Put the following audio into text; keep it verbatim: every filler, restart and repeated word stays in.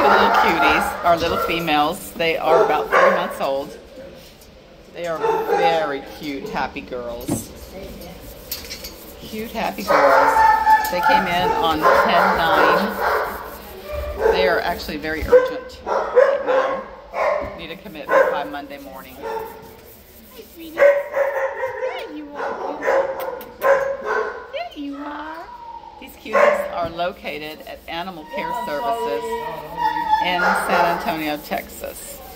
little cuties, our little females. They are about three months old. They are very cute, happy girls. Cute, happy girls. They came in on ten nine. They are actually very urgent right now. Need a commitment by Monday morning. Hi, sweetie. There you are. There you are. These cuties are located at Animal Care Services in San Antonio, Texas.